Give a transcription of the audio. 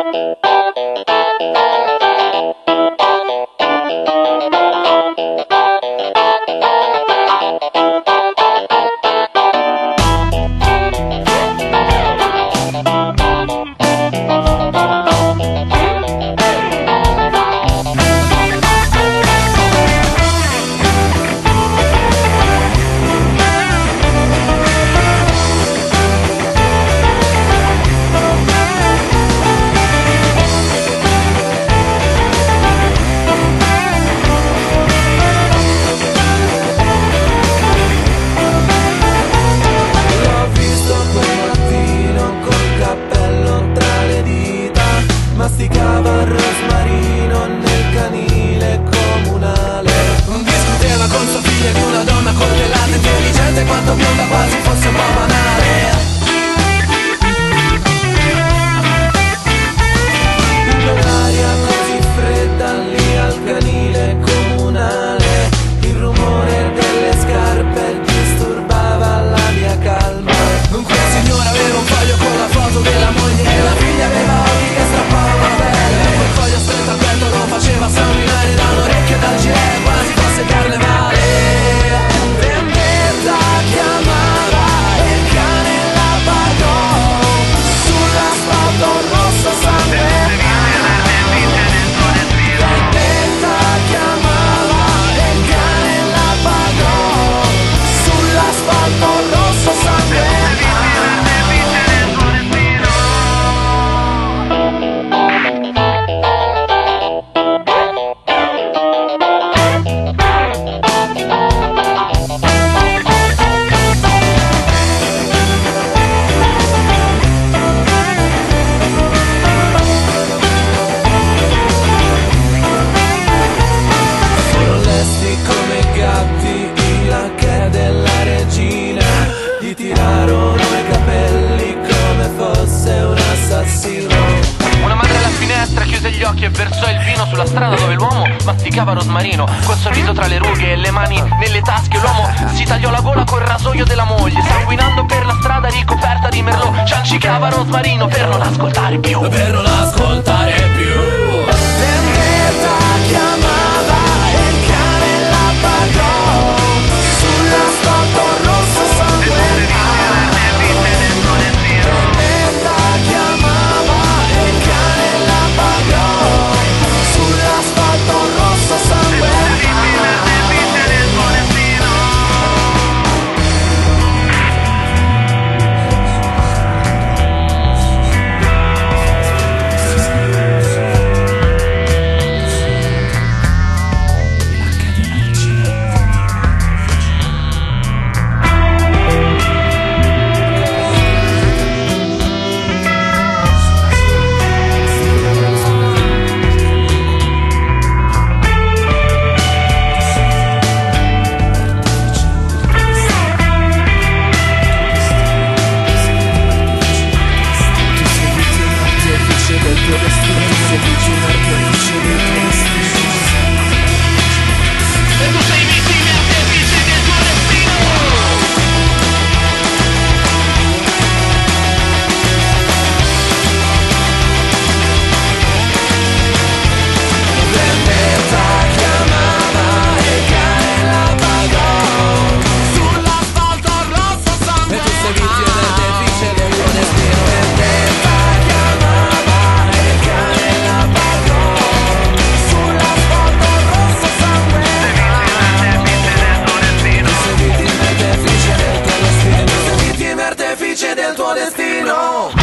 Masticava il rosmarino nel canile comunale. Discuteva con sua figlia di una donna coltellata, intelligente quanto bionda, quasi fosse un po' banale. Quell'aria così fredda lì al canile comunale, il rumore delle scarpe disturbava la mia calma. Quella signora aveva un foglio con la foto della moglie e la figlia aveva occhi che strappavano la pelle. Quel foglio stretto al petto lo faceva sanguinare da un orecchio e dal gilet, quasi fosse carnevale. Vendetta chiamava e il cane la pagò sull'asfalto rosso sangue. Vendetta chiamava e il cane la pagò sull'asfalto rosso sangue. Tirarono i capelli come fosse un assassino. Una madre alla finestra chiuse gli occhi e versò il vino sulla strada dove l'uomo masticava rosmarino. Col sorriso tra le rughe e le mani nelle tasche, l'uomo si tagliò la gola col rasoio della moglie, sanguinando per la strada ricoperta di merlot. Ciancicava rosmarino per non ascoltare più. Per non ascoltare più. Vendetta chiamava e il cane la pagò sull'asfalto rosso sangue. Del tuo destino.